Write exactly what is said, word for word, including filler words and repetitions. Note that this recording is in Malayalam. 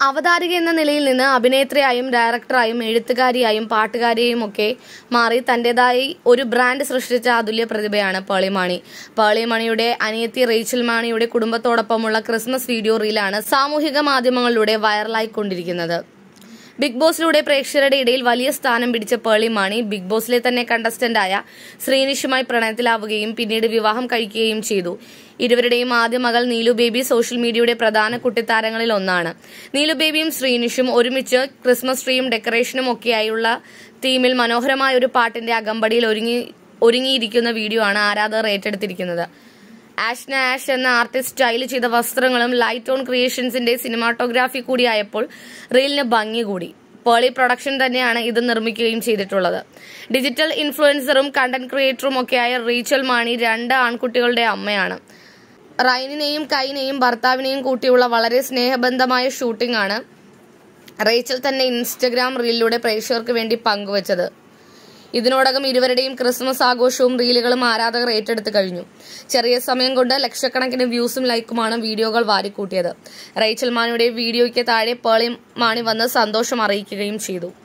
അവതാരിക എന്ന നിലയിൽ നിന്ന് അഭിനേത്രിയായും ഡയറക്ടറായും എഴുത്തുകാരിയായും പാട്ടുകാരിയും ഒക്കെ മാറി തന്റേതായി ഒരു ബ്രാൻഡ് സൃഷ്ടിച്ച അതുല്യ പ്രതിഭയാണ് പേളി മാണി. പേളി മാണിയുടെ അനിയത്തി റേച്ചൽ മാണിയുടെ കുടുംബത്തോടൊപ്പമുള്ള ക്രിസ്മസ് വീഡിയോ റീലാണ് സാമൂഹിക മാധ്യമങ്ങളിലൂടെ വൈറലായിക്കൊണ്ടിരിക്കുന്നത്. ബിഗ് ബോസിലൂടെ പ്രേക്ഷകരുടെ ഇടയിൽ വലിയ സ്ഥാനം പിടിച്ച പേളി മാണി ബിഗ് ബോസിലെ തന്നെ കണ്ടസ്റ്റന്റായ ശ്രീനിഷുമായി പ്രണയത്തിലാവുകയും പിന്നീട് വിവാഹം കഴിക്കുകയും ചെയ്തു. ഇരുവരുടെയും ആദ്യ മകൾ നീലു ബേബി സോഷ്യൽ മീഡിയയുടെ പ്രധാന കുട്ടിത്താരങ്ങളിൽ ഒന്നാണ്. നീലു ബേബിയും ശ്രീനിഷും ഒരുമിച്ച് ക്രിസ്മസ് ട്രീയും ഡെക്കറേഷനും ഒക്കെയായുള്ള തീമിൽ മനോഹരമായ ഒരു പാട്ടിന്റെ അകമ്പടിയിൽ ഒരുങ്ങി ഒരുങ്ങിയിരിക്കുന്ന വീഡിയോ ആണ് ആരാധകർ ഏറ്റെടുത്തിരിക്കുന്നത്. ആഷ്ന ആഷ് എന്ന ആർട്ടിസ്റ്റ് സ്റ്റൈൽ ചെയ്ത വസ്ത്രങ്ങളും ലൈറ്റ് ഓൺ ക്രിയേഷൻസിന്റെ സിനിമാറ്റോഗ്രാഫി കൂടിയായപ്പോൾ റീലിന് ഭംഗി കൂടി. പേളി പ്രൊഡക്ഷൻ തന്നെയാണ് ഇത് നിർമ്മിക്കുകയും ചെയ്തിട്ടുള്ളത്. ഡിജിറ്റൽ ഇൻഫ്ലുവൻസറും കണ്ടന്റ് ക്രിയേറ്ററും ഒക്കെയായ റേച്ചൽ മാണി രണ്ട് ആൺകുട്ടികളുടെ അമ്മയാണ്. റൈനിനെയും കൈനെയും ഭർത്താവിനെയും കൂട്ടിയുള്ള വളരെ സ്നേഹബന്ധമായ ഷൂട്ടിംഗ് ആണ് റേച്ചൽ തന്റെ ഇൻസ്റ്റഗ്രാം റീലിലൂടെ പ്രേക്ഷകർക്ക് വേണ്ടി പങ്കുവച്ചത്. ഇതിനോടകം ഇരുവരുടെയും ക്രിസ്മസ് ആഘോഷവും റീലുകളും ആരാധകർ ഏറ്റെടുത്തു കഴിഞ്ഞു. ചെറിയ സമയം കൊണ്ട് ലക്ഷക്കണക്കിന് വ്യൂസും ലൈക്കുമാണ് വീഡിയോകൾ വാരിക്കൂട്ടിയത്. റേച്ചൽ മാണിയുടെ വീഡിയോയ്ക്ക് താഴെ പേളി മാണി വന്ന് സന്തോഷം അറിയിക്കുകയും ചെയ്തു.